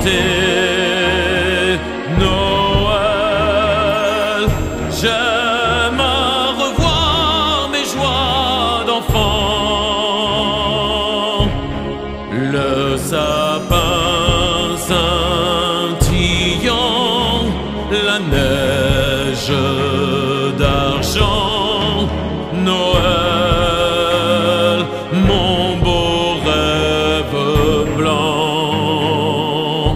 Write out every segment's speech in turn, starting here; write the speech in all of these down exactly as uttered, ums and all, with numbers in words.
chanter Noël. J'aime à revoir mes joies d'enfant, le sapin scintillant, la neige d'argent. Noël, mon beau rêve blanc.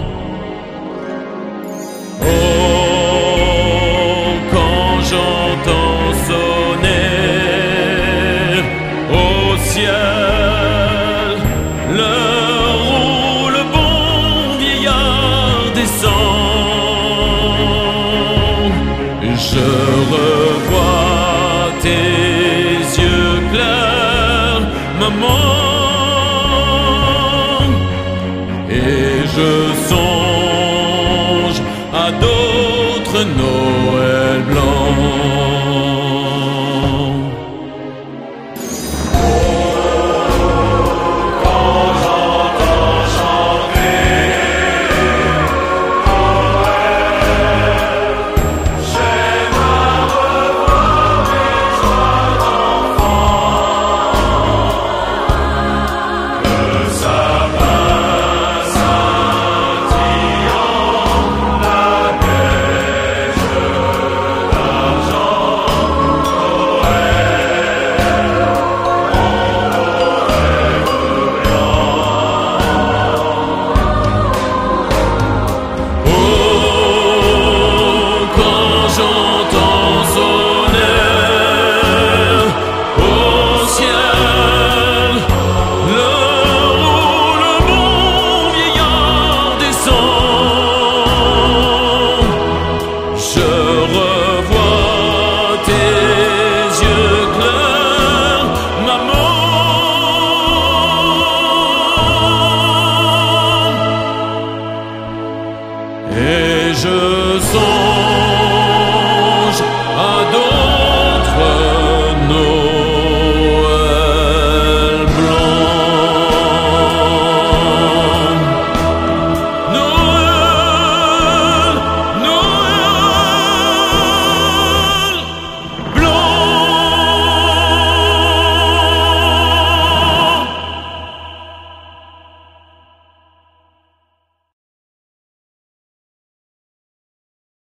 Oh, quand j'entends sonner au ciel l'heure où le bon vieillard descend, je revois tes yeux clairs, maman, et je songe à d'autres Noëls blancs.